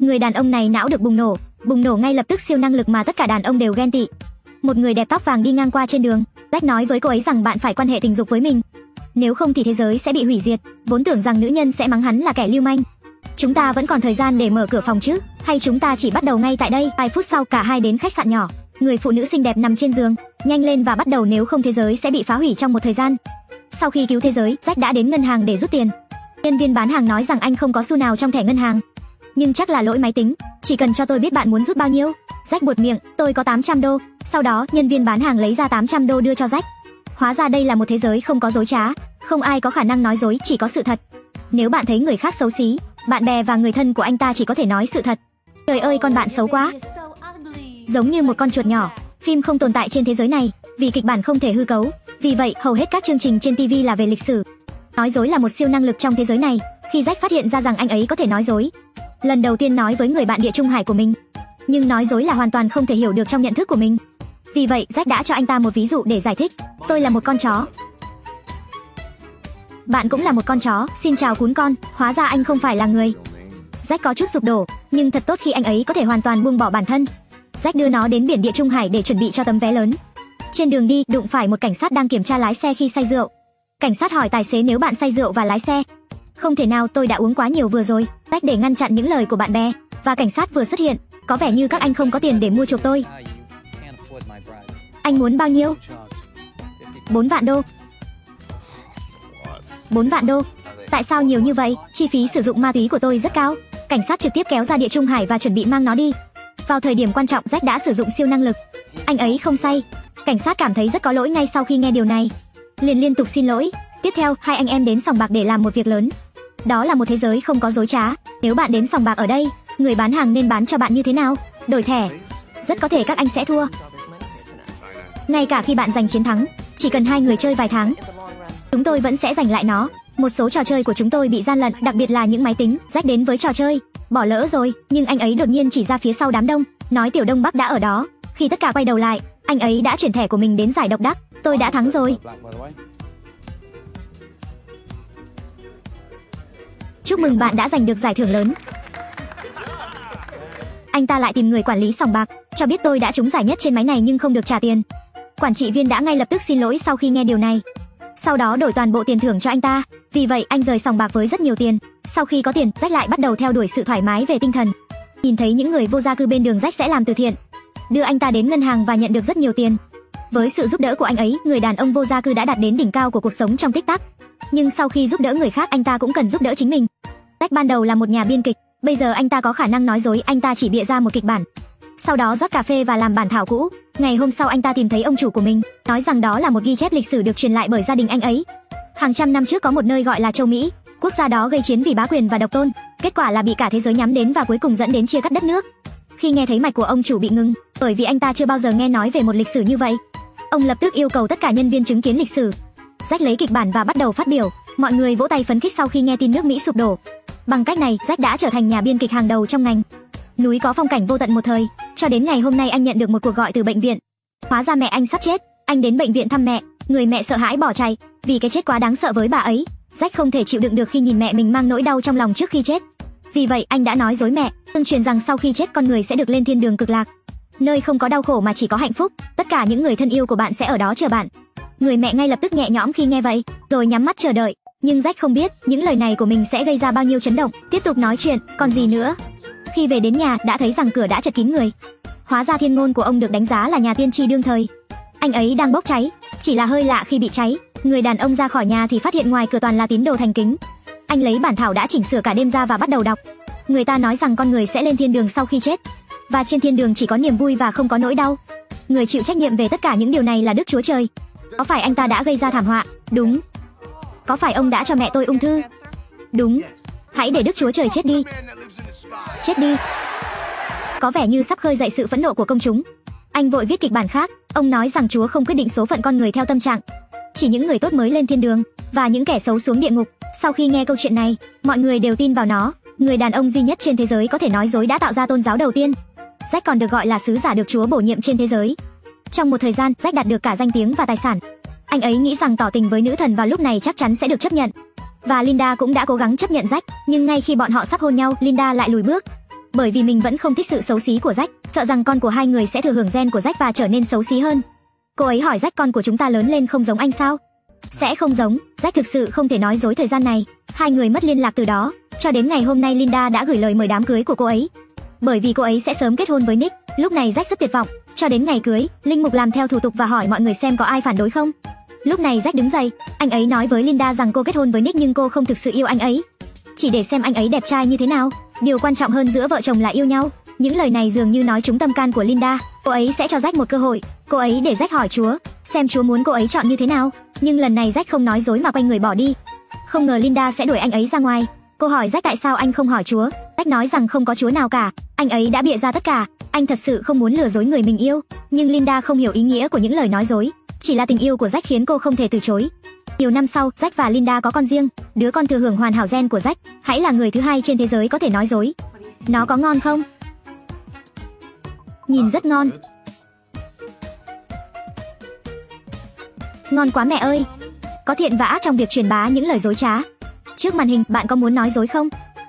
Người đàn ông này não được bùng nổ ngay lập tức siêu năng lực mà tất cả đàn ông đều ghen tị. Một người đẹp tóc vàng đi ngang qua trên đường, Jack nói với cô ấy rằng bạn phải quan hệ tình dục với mình. Nếu không thì thế giới sẽ bị hủy diệt. Vốn tưởng rằng nữ nhân sẽ mắng hắn là kẻ lưu manh. Chúng ta vẫn còn thời gian để mở cửa phòng chứ, hay chúng ta chỉ bắt đầu ngay tại đây? Vài phút sau cả hai đến khách sạn nhỏ. Người phụ nữ xinh đẹp nằm trên giường. Nhanh lên và bắt đầu, nếu không thế giới sẽ bị phá hủy trong một thời gian. Sau khi cứu thế giới, Jack đã đến ngân hàng để rút tiền. Nhân viên bán hàng nói rằng anh không có xu nào trong thẻ ngân hàng. Nhưng chắc là lỗi máy tính, chỉ cần cho tôi biết bạn muốn rút bao nhiêu. Jack buột miệng, tôi có 800 đô. Sau đó nhân viên bán hàng lấy ra 800 đô đưa cho Jack. Hóa ra đây là một thế giới không có dối trá, không ai có khả năng nói dối, chỉ có sự thật. Nếu bạn thấy người khác xấu xí, bạn bè và người thân của anh ta chỉ có thể nói sự thật. Trời ơi, con bạn xấu quá. Giống như một con chuột nhỏ. Phim không tồn tại trên thế giới này, vì kịch bản không thể hư cấu. Vì vậy, hầu hết các chương trình trên TV là về lịch sử. Nói dối là một siêu năng lực trong thế giới này. Khi Jack phát hiện ra rằng anh ấy có thể nói dối, lần đầu tiên nói với người bạn địa trung hải của mình. Nhưng nói dối là hoàn toàn không thể hiểu được trong nhận thức của mình. Vì vậy, Jack đã cho anh ta một ví dụ để giải thích. Tôi là một con chó. Bạn cũng là một con chó. Xin chào cún con. Hóa ra anh không phải là người. Jack có chút sụp đổ, nhưng thật tốt khi anh ấy có thể hoàn toàn buông bỏ bản thân. Jack đưa nó đến biển địa trung hải để chuẩn bị cho tấm vé lớn. Trên đường đi, đụng phải một cảnh sát đang kiểm tra lái xe khi say rượu. Cảnh sát hỏi tài xế nếu bạn say rượu và lái xe. Không thể nào, tôi đã uống quá nhiều vừa rồi. Jack để ngăn chặn những lời của bạn bè. Và cảnh sát vừa xuất hiện. Có vẻ như các anh không có tiền để mua chuộc tôi. Anh muốn bao nhiêu? 4 vạn đô. 4 vạn đô. Tại sao nhiều như vậy? Chi phí sử dụng ma túy của tôi rất cao. Cảnh sát trực tiếp kéo ra địa trung hải và chuẩn bị mang nó đi. Vào thời điểm quan trọng, Jack đã sử dụng siêu năng lực. Anh ấy không say. Cảnh sát cảm thấy rất có lỗi ngay sau khi nghe điều này. Liền liên tục xin lỗi. Tiếp theo, hai anh em đến sòng bạc để làm một việc lớn. Đó là một thế giới không có dối trá. Nếu bạn đến sòng bạc ở đây, người bán hàng nên bán cho bạn như thế nào? Đổi thẻ. Rất có thể các anh sẽ thua. Ngay cả khi bạn giành chiến thắng, chỉ cần hai người chơi vài tháng, chúng tôi vẫn sẽ giành lại nó. Một số trò chơi của chúng tôi bị gian lận, đặc biệt là những máy tính. Jack đến với trò chơi, bỏ lỡ rồi, nhưng anh ấy đột nhiên chỉ ra phía sau đám đông, nói Tiểu Đông Bắc đã ở đó. Khi tất cả quay đầu lại, anh ấy đã chuyển thẻ của mình đến giải độc đắc. Tôi đã thắng rồi. Chúc mừng bạn đã giành được giải thưởng lớn. Anh ta lại tìm người quản lý sòng bạc, cho biết tôi đã trúng giải nhất trên máy này nhưng không được trả tiền. Quản trị viên đã ngay lập tức xin lỗi sau khi nghe điều này. Sau đó đổi toàn bộ tiền thưởng cho anh ta. Vì vậy anh rời sòng bạc với rất nhiều tiền. Sau khi có tiền, Jack lại bắt đầu theo đuổi sự thoải mái về tinh thần. Nhìn thấy những người vô gia cư bên đường, Jack sẽ làm từ thiện, đưa anh ta đến ngân hàng và nhận được rất nhiều tiền. Với sự giúp đỡ của anh ấy, người đàn ông vô gia cư đã đạt đến đỉnh cao của cuộc sống trong tích tắc. Nhưng sau khi giúp đỡ người khác, anh ta cũng cần giúp đỡ chính mình. Jack ban đầu là một nhà biên kịch, bây giờ anh ta có khả năng nói dối. Anh ta chỉ bịa ra một kịch bản, sau đó rót cà phê và làm bản thảo cũ. Ngày hôm sau anh ta tìm thấy ông chủ của mình, nói rằng đó là một ghi chép lịch sử được truyền lại bởi gia đình anh ấy. Hàng trăm năm trước có một nơi gọi là châu Mỹ, quốc gia đó gây chiến vì bá quyền và độc tôn, kết quả là bị cả thế giới nhắm đến và cuối cùng dẫn đến chia cắt đất nước. Khi nghe thấy mạch của ông chủ bị ngừng, bởi vì anh ta chưa bao giờ nghe nói về một lịch sử như vậy, ông lập tức yêu cầu tất cả nhân viên chứng kiến lịch sử. Jack lấy kịch bản và bắt đầu phát biểu. Mọi người vỗ tay phấn khích sau khi nghe tin nước Mỹ sụp đổ. Bằng cách này, Jack đã trở thành nhà biên kịch hàng đầu trong ngành. Núi có phong cảnh vô tận một thời, cho đến ngày hôm nay anh nhận được một cuộc gọi từ bệnh viện. Hóa ra mẹ anh sắp chết. Anh đến bệnh viện thăm mẹ, người mẹ sợ hãi bỏ chạy, vì cái chết quá đáng sợ với bà ấy. Jack không thể chịu đựng được khi nhìn mẹ mình mang nỗi đau trong lòng trước khi chết. Vì vậy anh đã nói dối mẹ, tương truyền rằng sau khi chết con người sẽ được lên thiên đường cực lạc, nơi không có đau khổ mà chỉ có hạnh phúc. Tất cả những người thân yêu của bạn sẽ ở đó chờ bạn. Người mẹ ngay lập tức nhẹ nhõm khi nghe vậy, rồi nhắm mắt chờ đợi. Nhưng Jack không biết những lời này của mình sẽ gây ra bao nhiêu chấn động. Tiếp tục nói chuyện, còn gì nữa. Khi về đến nhà đã thấy rằng cửa đã chật kín người. Hóa ra thiên ngôn của ông được đánh giá là nhà tiên tri đương thời. Anh ấy đang bốc cháy. Chỉ là hơi lạ khi bị cháy, người đàn ông ra khỏi nhà thì phát hiện ngoài cửa toàn là tín đồ thành kính. Anh lấy bản thảo đã chỉnh sửa cả đêm ra và bắt đầu đọc. Người ta nói rằng con người sẽ lên thiên đường sau khi chết, và trên thiên đường chỉ có niềm vui và không có nỗi đau. Người chịu trách nhiệm về tất cả những điều này là Đức Chúa Trời. Có phải anh ta đã gây ra thảm họa? Đúng. Có phải ông đã cho mẹ tôi ung thư? Đúng. Hãy để Đức Chúa Trời chết đi. Chết đi. Có vẻ như sắp khơi dậy sự phẫn nộ của công chúng. Anh vội viết kịch bản khác. Ông nói rằng Chúa không quyết định số phận con người theo tâm trạng, chỉ những người tốt mới lên thiên đường và những kẻ xấu xuống địa ngục. Sau khi nghe câu chuyện này, mọi người đều tin vào nó. Người đàn ông duy nhất trên thế giới có thể nói dối đã tạo ra tôn giáo đầu tiên. Jack còn được gọi là sứ giả được Chúa bổ nhiệm trên thế giới. Trong một thời gian, Jack đạt được cả danh tiếng và tài sản. Anh ấy nghĩ rằng tỏ tình với nữ thần vào lúc này chắc chắn sẽ được chấp nhận. Và Linda cũng đã cố gắng chấp nhận Jack, nhưng ngay khi bọn họ sắp hôn nhau, Linda lại lùi bước. bởi vì mình vẫn không thích sự xấu xí của Jack, sợ rằng con của hai người sẽ thừa hưởng gen của Jack và trở nên xấu xí hơn. Cô ấy hỏi Jack con của chúng ta lớn lên không giống anh sao? Sẽ không giống, Jack thực sự không thể nói dối thời gian này. Hai người mất liên lạc từ đó, cho đến ngày hôm nay Linda đã gửi lời mời đám cưới của cô ấy. Bởi vì cô ấy sẽ sớm kết hôn với Nick, lúc này Jack rất tuyệt vọng. Cho đến ngày cưới, linh mục làm theo thủ tục và hỏi mọi người xem có ai phản đối không. Lúc này Jack đứng dậy, anh ấy nói với Linda rằng cô kết hôn với Nick nhưng cô không thực sự yêu anh ấy, chỉ để xem anh ấy đẹp trai như thế nào. Điều quan trọng hơn giữa vợ chồng là yêu nhau. Những lời này dường như nói trúng tâm can của Linda. Cô ấy sẽ cho Jack một cơ hội. Cô ấy để Jack hỏi Chúa, xem Chúa muốn cô ấy chọn như thế nào. Nhưng lần này Jack không nói dối mà quay người bỏ đi. Không ngờ Linda sẽ đuổi anh ấy ra ngoài. Cô hỏi Jack tại sao anh không hỏi Chúa. Jack nói rằng không có Chúa nào cả. Anh ấy đã bịa ra tất cả. Anh thật sự không muốn lừa dối người mình yêu. Nhưng Linda không hiểu ý nghĩa của những lời nói dối. Chỉ là tình yêu của Jack khiến cô không thể từ chối. Nhiều năm sau, Jack và Linda có con riêng. Đứa con thừa hưởng hoàn hảo gen của Jack. Hãy là người thứ hai trên thế giới có thể nói dối. Nó có ngon không? Nhìn rất ngon. Ngon quá mẹ ơi. Có thiện và ác trong việc truyền bá những lời dối trá. Trước màn hình, bạn có muốn nói dối không?